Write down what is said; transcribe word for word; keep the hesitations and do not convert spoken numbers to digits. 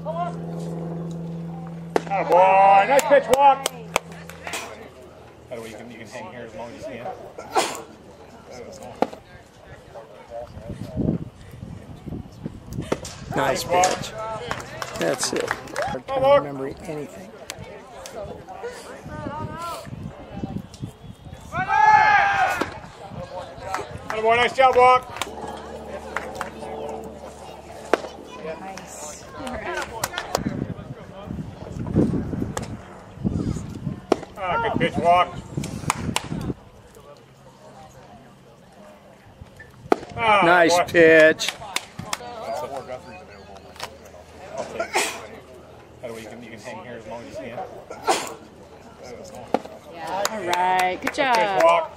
Oh boy, nice pitch walk. By the way, you can, you can hang here as long as you can. Nice pitch. That's it. I can't remember anything. Oh boy, nice job, walk. Nice. Ah, good pitch walk. Ah, Nice boy. pitch. By the way, you can, you can hang here as long as you can. All right. Good Pitch job. walk.